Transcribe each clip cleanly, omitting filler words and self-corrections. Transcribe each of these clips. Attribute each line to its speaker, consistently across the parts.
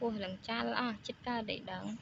Speaker 1: Ủa lần cha là chết ca để đắng.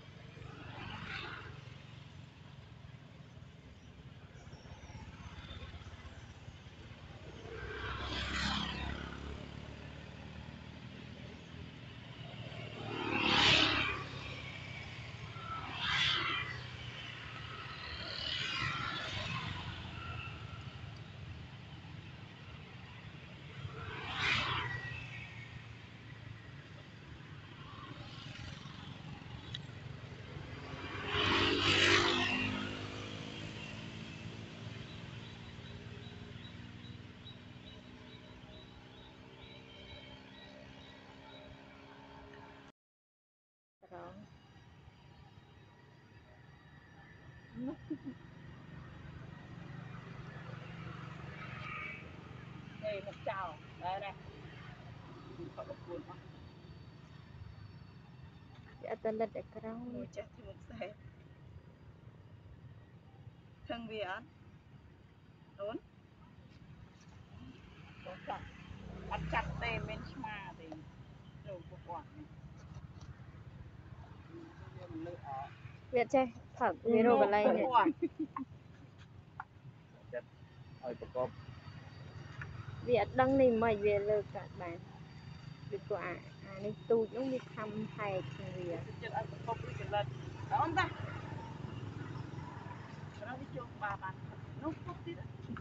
Speaker 1: Rồi.
Speaker 2: Đây một chào đây này họ có cuốn không
Speaker 1: Dạ tên là để cái
Speaker 2: ngồi chết thì một xe thân vì án đúng có chặt bắt chặt tê bên mà thì đầu của quản
Speaker 1: Việt chơi thật video vào đây này. Việt đăng đi mày về lơ cả bạn. Việt của này tu nó đi thăm thầy cùng Việt.
Speaker 2: chết ăn cốc cái lần đó ta nó đi chung bà bạn nó cốc tí đó